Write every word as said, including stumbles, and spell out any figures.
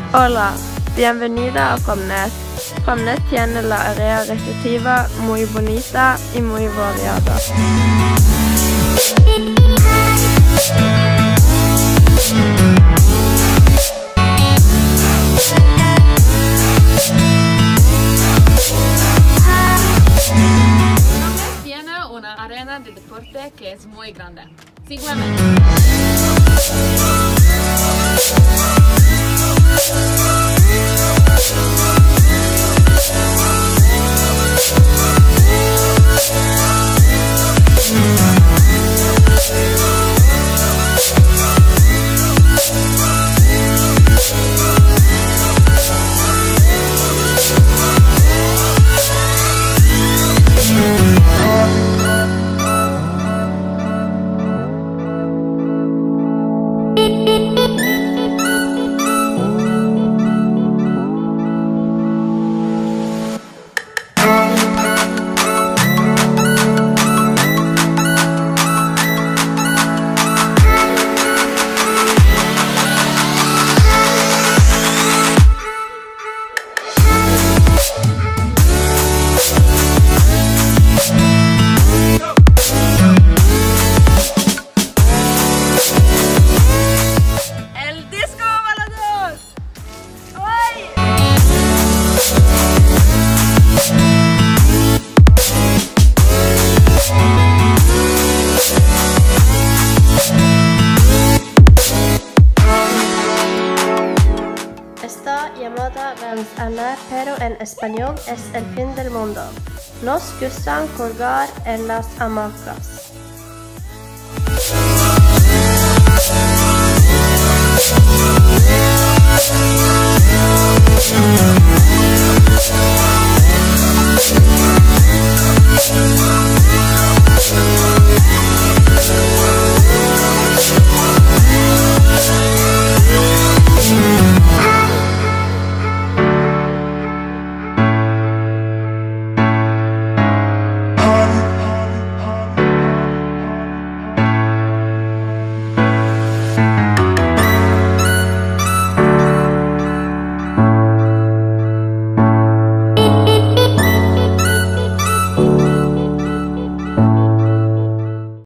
Hola, bienvenida a Framnes. Framnes tiene la área recreativa muy bonita y muy variada. Framnes tiene una arena de deporte que es muy grande. Sígueme. Esta llamada ventana, pero en español, es el fin del mundo. Nos gustan colgar en las hamacas. We'll be right back.